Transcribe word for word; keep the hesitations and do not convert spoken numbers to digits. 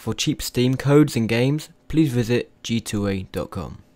For cheap Steam codes and games, please visit g two a dot com.